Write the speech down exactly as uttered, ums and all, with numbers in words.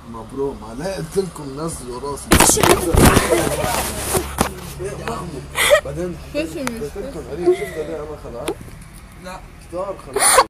مبروك معناها قلت لكم نزلوا راسي. بعدين قلت لكم قريب شفت انا خلعت؟ لا كتار خلعت.